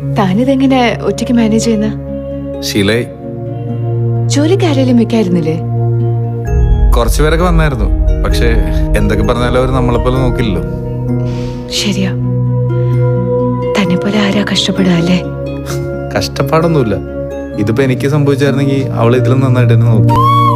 താനിതെങ്ങനെ ഒറ്റയ്ക്ക് മാനേജ് ചെയ്യുന്ന? ശീലായി. ജോലിക്കാരെങ്കിലും വെക്കായിരുന്നില്ലേ? കുറച്ചുപേരൊക്കെ വന്നായിരുന്നു. പക്ഷെ എന്തൊക്കെ പറഞ്ഞാലും അവർ നമ്മളെപ്പോലെ നോക്കില്ലല്ലോ. ശരിയാ, തന്നെ പോലെ ആരാ കഷ്ടപ്പെടുക അല്ലേ? കഷ്ടപ്പാടൊന്നുമില്ല. ഇതിപ്പോ എനിക്ക് സംഭവിച്ചായിരുന്നെങ്കിൽ അവൾ ഇതിലും നന്നായിട്ട് തന്നെ നോക്കി.